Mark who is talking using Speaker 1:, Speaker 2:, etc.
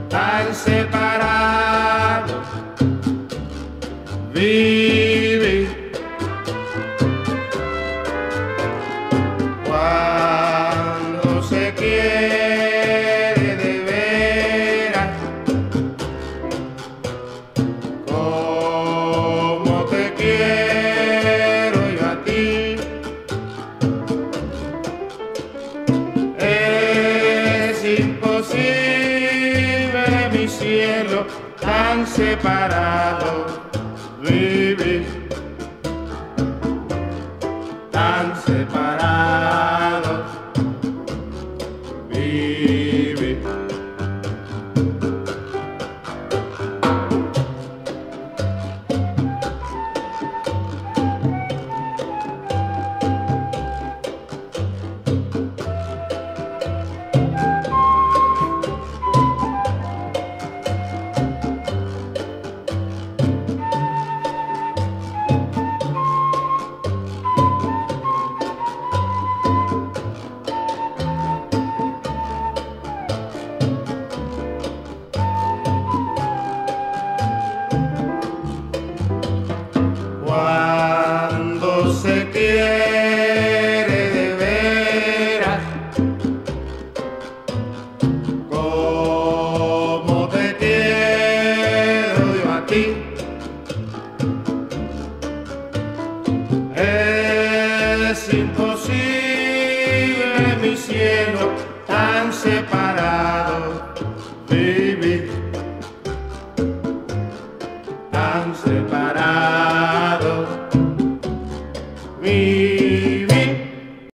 Speaker 1: tan separados, vivir. Cuando se quiere de veras, como te quiero yo a ti, es imposible, mi cielo, tan separado, vivir, tan separados, vivir. Cuando se quiere de veras, como te quiero yo a ti, es imposible.